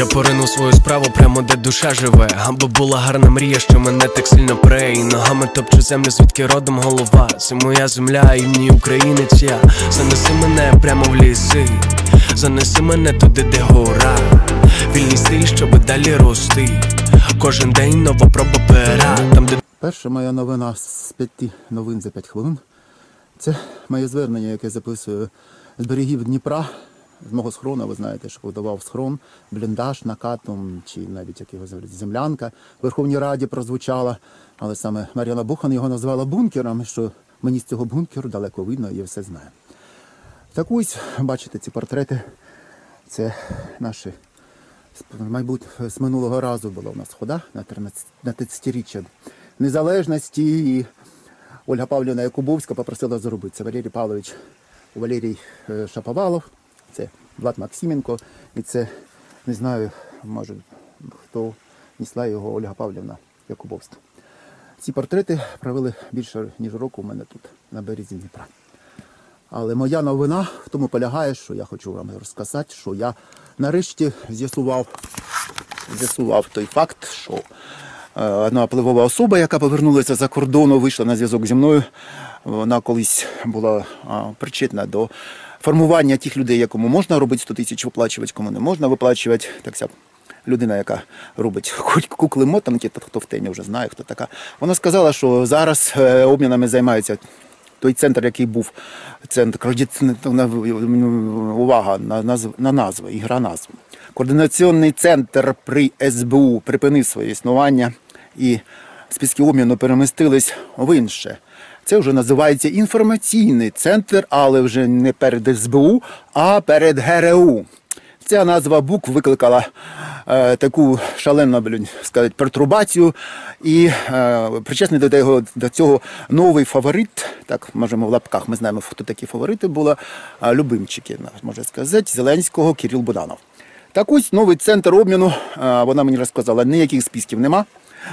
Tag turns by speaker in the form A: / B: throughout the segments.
A: Я поринув свою справу прямо де душа живе. Аби була гарна мрія, що мене так сильно пре. І ногами топчу землю, звідки родом голова. Це моя земля і в ній українець я. Занеси мене прямо в ліси, занеси мене туди, де гора. Вільний стиль, щоб далі рости. Кожен день нова проба пера. Там, де...
B: Перша моя новина з 5 новин за 5 хвилин. Це моє звернення, яке записую з берегів Дніпра. З мого схрону, ви знаєте, що подавав схрон, бліндаж накатом, чи навіть як його звуть, землянка. В Верховній Раді прозвучала, але саме Мар'яна Бухан його назвала бункером, що мені з цього бункеру далеко видно, і я все знаю. Так ось, бачите, ці портрети, це наші, мабуть, з минулого разу була у нас хода на 30-річчя незалежності, і Ольга Павлівна Якубовська попросила зробити. Це Валерій Павлович, Валерій Шаповалов. Це Влад Максименко, і це, не знаю, може, хто несла його, Ольга Павлівна Якубовська. Ці портрети провели більше, ніж року у мене тут, на березі Дніпра. Але моя новина в тому полягає, що я хочу вам розказати, що я нарешті з'ясував той факт, що одна впливова особа, яка повернулася за кордону, вийшла на зв'язок зі мною, вона колись була причетна до формування тих людей, якому можна робити 100 тисяч виплачувати, кому не можна виплачувати. Так ця людина, яка робить хоч кукли-мотанки, хто в темі вже знає, хто така. Вона сказала, що зараз обмінами займаються той центр, який був, центр, увага на назви, ігра назв. Координаційний центр при СБУ припинив своє існування і списки обміну перемістились в інше. Це вже називається інформаційний центр, але вже не перед СБУ, а перед ГРУ. Ця назва букв викликала таку шалену, сказати, пертурбацію. І причесний до цього новий фаворит, так, можемо в лапках, ми знаємо, хто такі фаворити були, любимчики, можна сказати, Зеленського, Кирил Буданов. Так ось новий центр обміну, вона мені розказала, ніяких списків нема.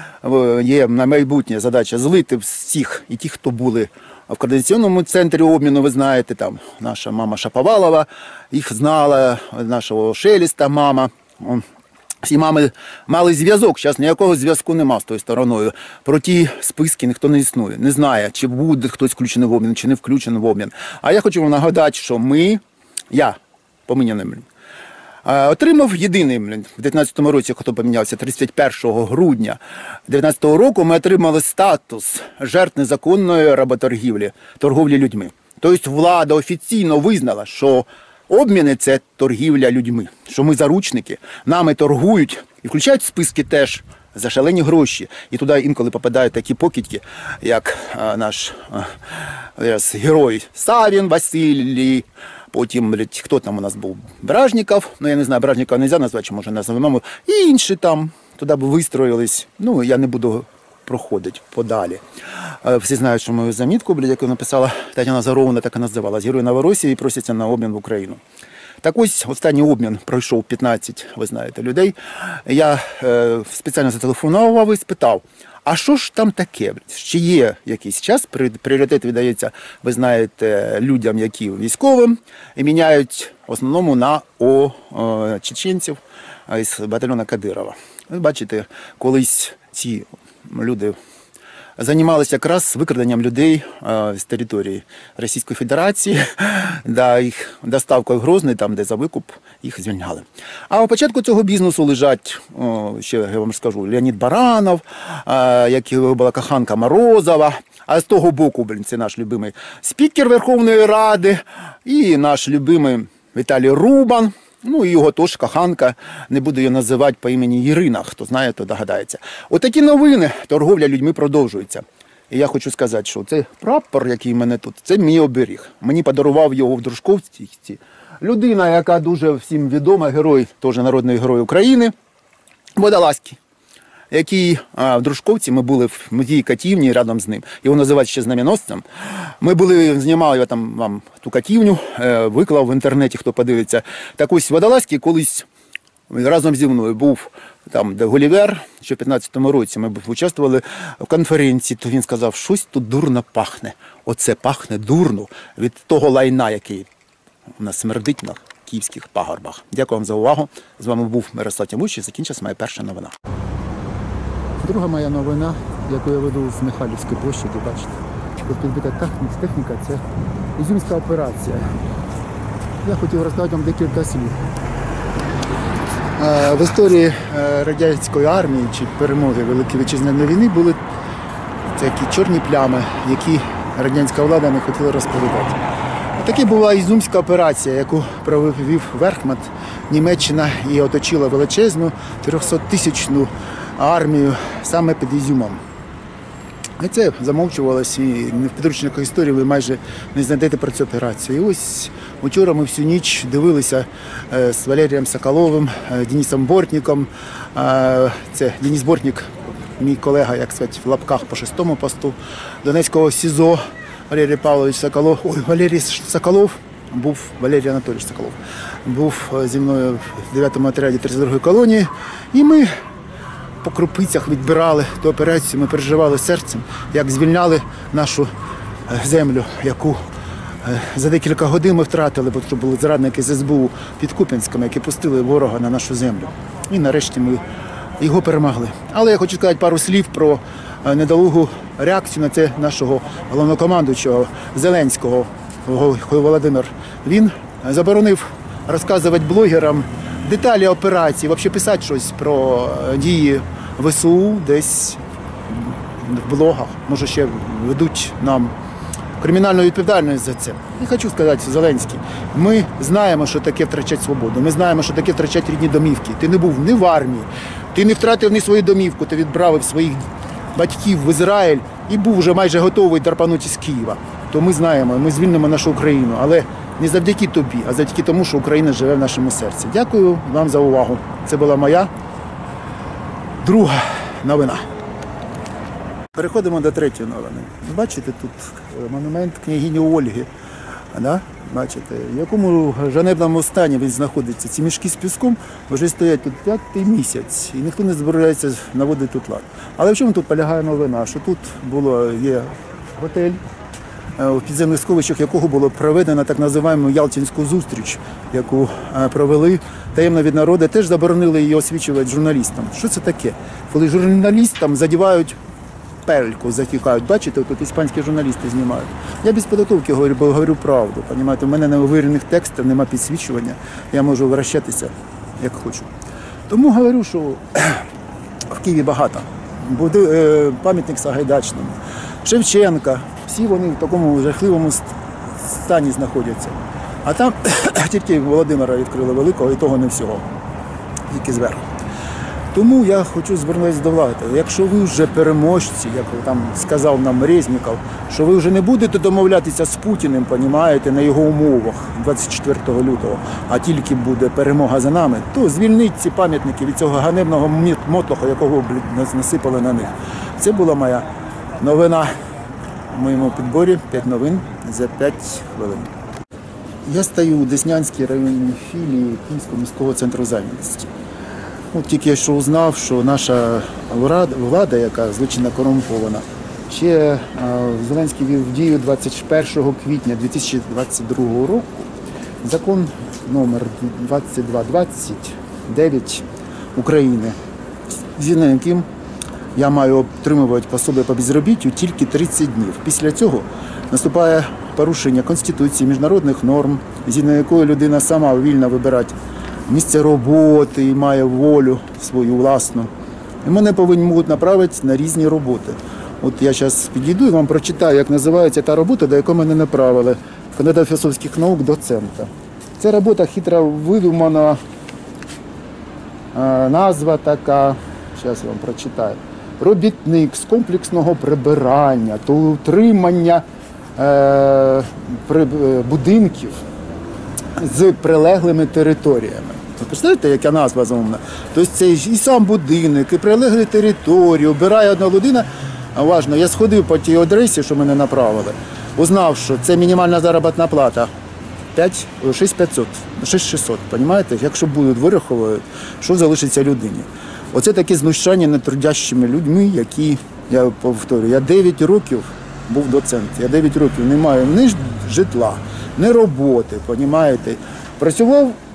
B: Є на майбутнє задача злити всіх, і ті, хто були в координаційному центрі обміну, ви знаєте, там наша мама Шаповалова, їх знала, нашого Шелеста мама. Всі мами мали зв'язок, зараз ніякого зв'язку нема з тою стороною. Про ті списки ніхто не існує, не знає, чи буде хтось включений в обмін, чи не включений в обмін. А я хочу вам нагадати, що я, поминяний, отримав єдиний, в 2019 році, хто помінявся, 31 грудня 2019 року, ми отримали статус жертв незаконної работоргівлі, торговлі людьми. Тобто влада офіційно визнала, що обміни – це торгівля людьми, що ми заручники, нами торгують і включають в списки теж за шалені гроші. І туди інколи попадають такі покидьки, як наш герой Савін Василій. Потім, хто там у нас був, Бражніков, я не знаю, Бражнікова не можна назвати, чи може назвемо, і інші там, туди б вистроїлись, я не буду проходити подалі. Всі знають, що мою замітку, яку написала Тетяна Заровна, так і називалась, Герой Новоросії просяться на обмін в Україну. Так ось, останній обмін пройшов 15, ви знаєте, людей. Я спеціально зателефонував і спитав, а що ж там таке? Чи є якийсь час, пріоритет віддається, ви знаєте, людям, які військовим, і міняють в основному на чеченців із батальйону Кадирова. Ви бачите, колись ці люди займалися якраз викраденням людей з території Російської Федерації, їх доставкою в Грозний, там, де за викуп, їх звільняли. А у початку цього бізнесу лежать, ще я вам скажу, Леонід Баранов, як була коханка Морозова, а з того боку, це наш любимий спікер Верховної Ради і наш любимий Віталій Рубан. І його теж коханка, не буду її називати по імені Ірина, хто знає, то догадається. Отакі новини, торговля людьми продовжується. І я хочу сказати, що цей прапор, який в мене тут, це мій оберіг. Мені подарував його в Дружковці людина, яка дуже всім відома, герой, теж народний герой України, Водолазький, який в Дружковці, ми були в музеї Катівні разом з ним, його називають ще знаменосцем. Ми знімали там вам ту Катівню, виклав в інтернеті, хто подивиться. Так ось Водолазький колись разом зі мною був там, де Гулівер, ще в 15-му році ми участвували в конференції, то він сказав, щось тут дурно пахне. Оце пахне дурно від того лайна, який у нас смердить Київських пагорбах. Дякую вам за увагу. З вами був Мирослав Тямущий. Закінчилась моя перша новина. Друга моя новина, яку я веду з Михайлівської площі, ви бачите. Тут підбита техніка, це Ізюмська операція. Я хотів розказати вам декілька слів. В історії радянської армії чи перемоги Великої Вітчизняної війни були такі чорні плями, які радянська влада не хотіла розповідати. Такі була Ізюмська операція, яку провів Верхмат. Німеччина і оточила величезну 300-тисячну армію саме під Ізюмом. І це замовчувалося, і в підручниках історії ви майже не знайдете про цю операцію. І ось вчора ми всю ніч дивилися з Валерієм Соколовим, Денисом Бортником. Це Денис Бортник, мій колега, як сказати, в лапках по 6-му посту Донецького СІЗО. Валерій Павлович Соколов, Валерій Соколов, Валерій Анатолійович Соколов, був зі мною в 9-му отряді 32-ї колонії. І ми по крупицях відбирали ту операцію, ми переживали серцем, як звільняли нашу землю, яку за декілька годин ми втратили, бо це були зрадники з СБУ під Куп'янськом, які пустили ворога на нашу землю. І нарешті ми його перемогли. Але я хочу сказати пару слів про недолугу реакцію на це нашого головнокомандуючого Зеленського, Володимир. Він заборонив розказувати блогерам деталі операції, взагалі писати щось про дії ВСУ десь в блогах. Може, ще ведуть нам кримінальну відповідальність за це. І хочу сказати, Зеленський, ми знаємо, що таке втрачати свободу, ми знаємо, що таке втрачати рідні домівки. Ти не був ні в армії, ти не втратив ні свою домівку, ти відправив своїх батьків в Ізраїль і був вже майже готовий драпанути з Києва. То ми знаємо, ми звільнимо нашу Україну, але не завдяки тобі, а завдяки тому, що Україна живе в нашому серці. Дякую вам за увагу. Це була моя друга новина. Переходимо до третьої новини. Бачите, тут монумент княгині Ольги. Да? Бачите, в якому ганебному стані він знаходиться. Ці мішки з піском вже стоять тут 5-й місяць, і ніхто не збирається наводити тут лад. Але в чому тут полягає новина? Що тут є готель, в підземних сховищах якого було проведено так називаємо Ялтинську зустріч, яку провели таємно від народу, теж заборонили її освічувати журналістам. Що це таке? Коли журналістам задівають пельку, затікають. Бачите, тут іспанські журналісти знімають. Я без підготовки говорю, бо говорю правду. Понімаєте? У мене на вирених текстах нема підсвічування, я можу вращатися, як хочу. Тому говорю, що в Києві багато. Буде пам'ятник Сагайдачному, Шевченка. Всі вони в такому жахливому стані знаходяться. А там тільки Володимира відкрили великого, і того не всього. Тільки зверху. Тому я хочу звернутися до влади. Якщо ви вже переможці, як там сказав нам Резніков, що ви вже не будете домовлятися з Путіним, понімаєте, на його умовах 24 лютого, а тільки буде перемога за нами, то звільніть ці пам'ятники від цього ганебного мотлоха, якого насипали на них. Це була моя новина в моєму підборі. 5 новин за 5 хвилин. Я стою у Деснянській районній філії Київського міського центру зайнятості. От тільки я що узнав, що наша влада, яка злочинно корумпована, ще Зеленський ввів в дію 21 квітня 2022 року закон номер 2229 України, згідно яким я маю отримувати пособие по безробіттю тільки 30 днів. Після цього наступає порушення Конституції, міжнародних норм, згідно якої людина сама вільно вибирати місце роботи і має волю свою власну. І мене можуть направити на різні роботи. От я зараз підійду і вам прочитаю, як називається та робота, до якої мене направили. Кандидат філософських наук, доцента. Це робота хитро видумана, назва така, зараз я вам прочитаю. Робітник з комплексного прибирання та утримання будинків з прилеглими територіями. Ви представляєте, яка назва заумна? Тобто це і сам будинок, і прилеглі території, обирає одна людина. Уважно, я сходив по тій адресі, що мене направили, узнав, що це мінімальна заробітна плата 6600, розумієте? Якщо будуть вираховувати, що залишиться людині. Оце таке знущання над трудящими людьми, які, я повторюю, я 9 років був доцент, я 9 років не маю ні житла, ні роботи, розумієте? Працював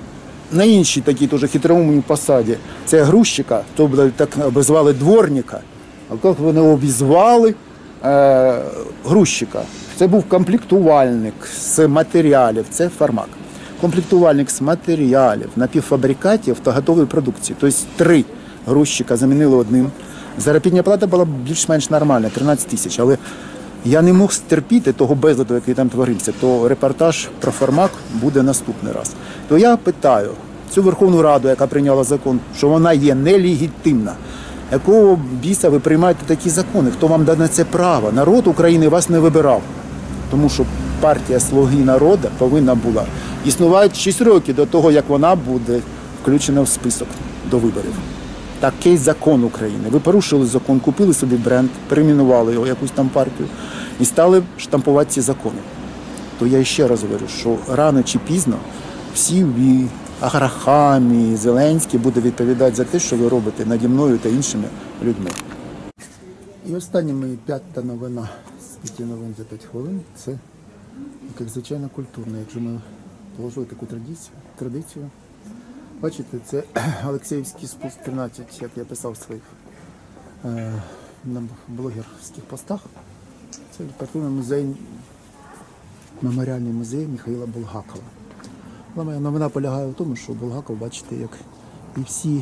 B: на іншій такій теж хитроумній посаді. Це грузчика, то так обізвали дворника. А як вони обізвали грузчика? Це був комплектувальник з матеріалів, це фармак. Комплектувальник з матеріалів, напівфабрикатів та готової продукції. Тобто 3 грузчика замінили одним. Заробітна плата була більш-менш нормальна, 13 тисяч. Але я не мог стерпіти того безладу, який там творився. То репортаж про фармак буде наступний раз. То я питаю цю Верховну Раду, яка прийняла закон, що вона є нелегітимна. Якого біса ви приймаєте такі закони? Хто вам дав на це право? Народ України вас не вибирав. Тому що партія «Слуги народу» повинна була існувати 6 років до того, як вона буде включена в список до виборів. Такий закон України. Ви порушили закон, купили собі бренд, перейменували його, якусь там партію, і стали штампувати ці закони. То я ще раз говорю, що рано чи пізно всі ви, Аграхамі, і Зеленський буде відповідати за те, що ви робите наді мною та іншими людьми. І остання моя 5-та новина з 5 новин за 5 хвилин – це, як звичайно, культурна. Якщо ми положили таку традицію. Бачите, це Олексіївський спуск 13, як я писав в своїх на блогерських постах. Це літературний музей, меморіальний музей Михайла Булгакова. Але моя новина полягає в тому, що Булгаков, бачите, як і всі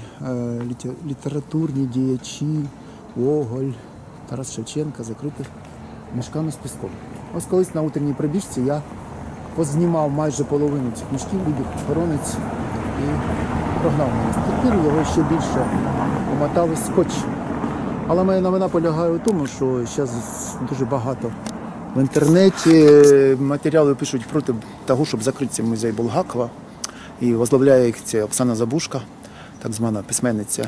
B: літературні діячі, Гоголь, Тарас Шевченко, закриті мішками з піском. Ось колись на утренній пробіжці я познімав майже половину цих мішків, вибіг охоронець і прогнав мене. Тепер його ще більше умотали скотчем. Але моя новина полягає в тому, що зараз дуже багато в інтернеті матеріали пишуть проти того, щоб закрити цей музей Булгакова. І возглавляє їх це Оксана Забушка, так звана письменниця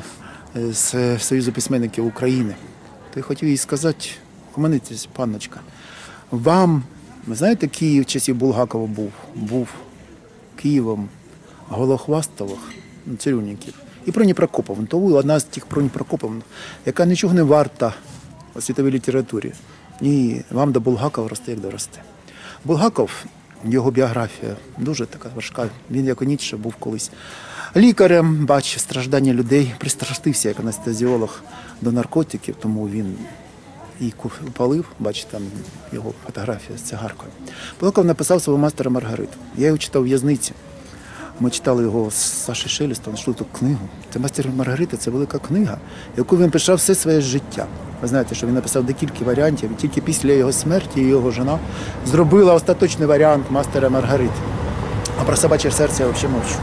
B: з Союзу письменників України. То я хотів їй сказати, команитесь, панночка, вам, ви знаєте, Київ в часів Булгакова був Києвом Голохвастових, цирюльників, і Проні Прокоповна. То ви одна з тих Проні Прокоповна, яка нічого не варта у світовій літературі. І вам до Булгакова росте, як доросте. Булгаков, його біографія дуже така важка. Він, як і Ніцше, був колись лікарем, бачив страждання людей, пристрастився як анестезіолог до наркотиків, тому він і палив, бачите, там його фотографія з цигаркою. Булгаков написав свого «Мастера Маргариту». Я його читав у в'язниці. Ми читали його з Сашою Шелестом, знайшли ту книгу. Це «Мастер Маргарита» – це велика книга, яку він писав все своє життя. Ви знаєте, що він написав декілька варіантів, і тільки після його смерті його жона зробила остаточний варіант «Мастера Маргарити». А про «Собаче серце» я взагалі мовчу.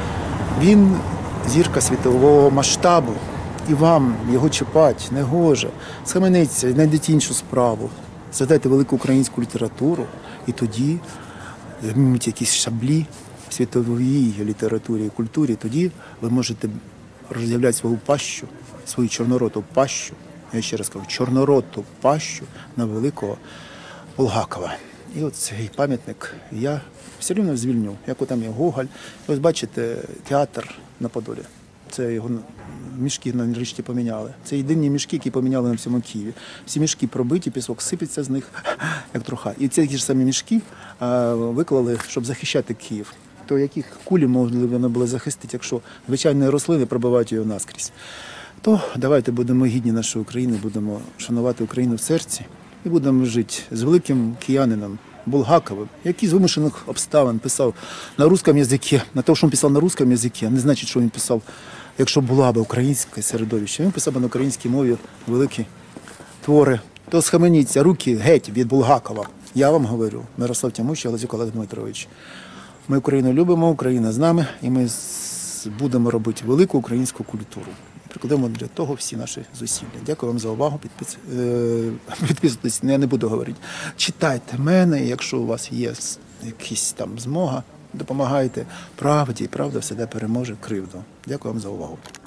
B: Він зірка світового масштабу, і вам його чіпати не гоже. Схаменіться, знайдіть іншу справу, задайте велику українську літературу, і тоді змініть якісь шаблі в світовій літературі і культурі, тоді ви можете роз'являти свою пащу, свою чорнороту пащу, я ще раз кажу, чорнороту пащу на великого Булгакова. І от цей пам'ятник я все рівно звільню, як там є Гоголь. І ось бачите, театр на Подолі. Це його мішки нарешті поміняли. Це єдині мішки, які поміняли на всьому Києві. Всі мішки пробиті, пісок сипеться з них, як труха. І ці ж самі мішки виклали, щоб захищати Київ. То яких кулі можливо було захистити, якщо звичайні рослини пробивають його наскрізь. То давайте будемо гідні нашої України, будемо шанувати Україну в серці і будемо жити з великим киянином Булгаковим, який з вимушених обставин писав на русском язикі. На те, що він писав на русском язикі, не значить, що він писав, якщо була б українське середовище. Він писав на українській мові великі твори. То схаменіться, руки геть від Булгакова. Я вам говорю, Мирослав Тямущий, Лазюк Олег Дмитрович. Ми Україну любимо, Україна з нами, і ми будемо робити велику українську культуру. Прикладемо для того всі наші зусилля. Дякую вам за увагу. Підписуйтесь, я не буду говорити. Читайте мене, якщо у вас є якась там змога, допомагайте правді, і правда всегда переможе кривду. Дякую вам за увагу.